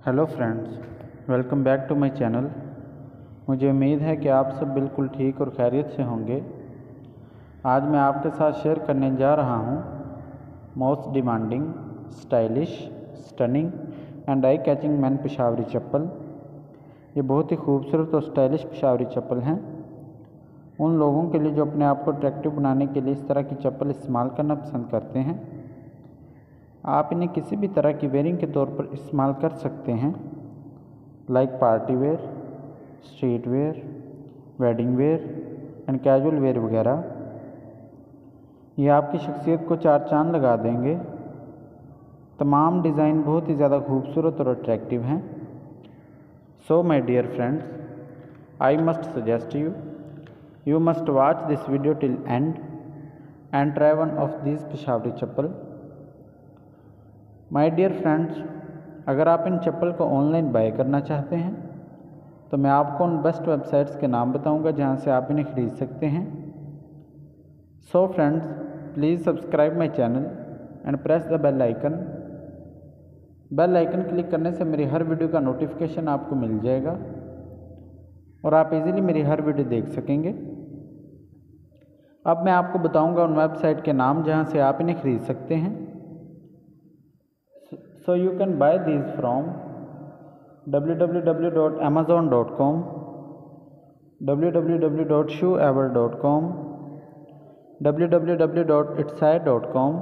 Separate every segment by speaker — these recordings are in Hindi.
Speaker 1: Hello friends, welcome back to my channel. मुझे उम्मीद है कि आप सब बिल्कुल ठीक और खैरियत से होंगे। आज मैं आपके साथ शेयर करने जा रहा हूँ most demanding, stylish, stunning and eye catching man Peshawari chappal. ये बहुत ही खूबसूरत और स्टाइलिश पेशावरी चप्पल हैं उन लोगों के लिए जो अपने आप को अट्रैक्टिव बनाने के लिए इस तरह की चप्पल इस्तेमाल करना पसंद करते हैं। आप इन्हें किसी भी तरह की वेयरिंग के तौर पर इस्तेमाल कर सकते हैं, like party wear, street wear, wedding wear and casual wear वगैरह। ये आपकी शख्सियत को चार चांद लगा देंगे। तमाम डिज़ाइन बहुत ही ज़्यादा खूबसूरत और अट्रैक्टिव हैं। So my dear friends, I must suggest you must watch this video till end try one of this Peshawari chappal. My dear friends, अगर आप इन चप्पल को ऑनलाइन बाय करना चाहते हैं तो मैं आपको उन बेस्ट वेबसाइट्स के नाम बताऊंगा जहां से आप इन्हें ख़रीद सकते हैं। So friends, please subscribe my channel and press the bell icon. Bell icon click करने से मेरी हर वीडियो का नोटिफिकेशन आपको मिल जाएगा और आप इजीली मेरी हर वीडियो देख सकेंगे। अब मैं आपको बताऊंगा उन वेबसाइट के नाम जहां से आप इन्हें ख़रीद सकते हैं। So you can buy these from www.amazon.com, www.shoeever.com, www.itsai.com,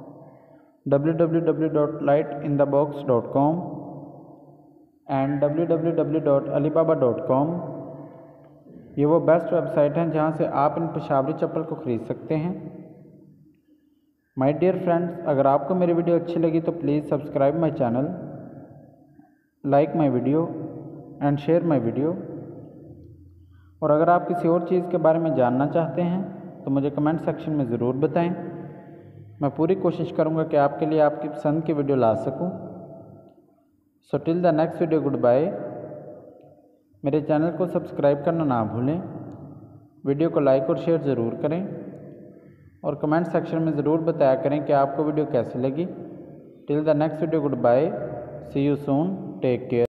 Speaker 1: www.lightinthebox.com and www.alibaba.com। ये वो बेस्ट वेबसाइट हैं जहाँ से आप इन पेशावरी चप्पल को ख़रीद सकते हैं। माय डियर फ्रेंड्स, अगर आपको मेरी वीडियो अच्छी लगी तो please subscribe my channel, like my video and share my video. और अगर आप किसी और चीज़ के बारे में जानना चाहते हैं तो मुझे कमेंट सेक्शन में ज़रूर बताएं। मैं पूरी कोशिश करूंगा कि आपके लिए आपकी पसंद की वीडियो ला सकूं। So till the next video, goodbye. मेरे चैनल को सब्सक्राइब करना ना भूलें, वीडियो को लाइक और शेयर ज़रूर करें और कमेंट सेक्शन में ज़रूर बताया करें कि आपको वीडियो कैसी लगी। Till the next video, goodbye, see you soon, take care.